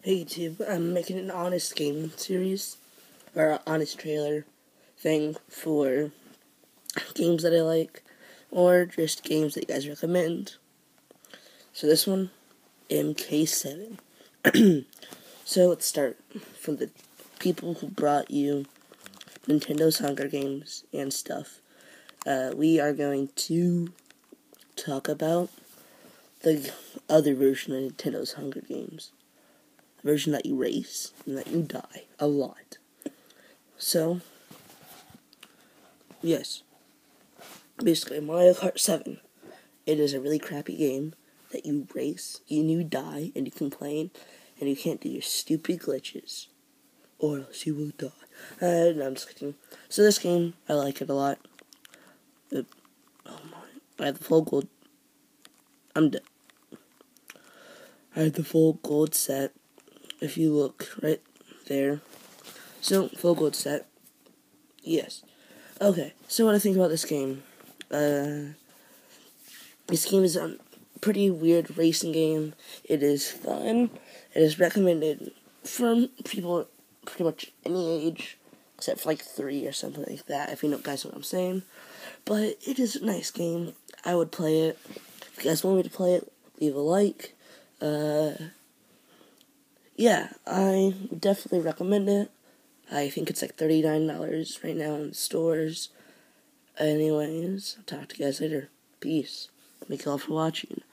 Hey YouTube, I'm making an honest game series, or an honest trailer thing for games that I like, or just games that you guys recommend. So this one, MK7. So let's start from the people who brought you Nintendo's Hunger Games and stuff. We are going to talk about the other version of Nintendo's Hunger Games. Version that you race and that you die a lot. So, yes. Basically, Mario Kart 7. It is a really crappy game that you race, and you die, and you complain, and you can't do your stupid glitches. Or else you will die. No, I'm just kidding. So this game, I like it a lot. Oh my. I have the full gold. I'm dead. I have the full gold set. If you look right there. So, full gold set. Yes. Okay, so what I think about this game. This game is a pretty weird racing game. It is fun. It is recommended for people pretty much any age, except for like 3 or something like that, if you guys know what I'm saying. But it is a nice game. I would play it. If you guys want me to play it, leave a like. Yeah, I would definitely recommend it. I think it's like $39 right now in stores. Anyways, I'll talk to you guys later. Peace. Thank you all for watching.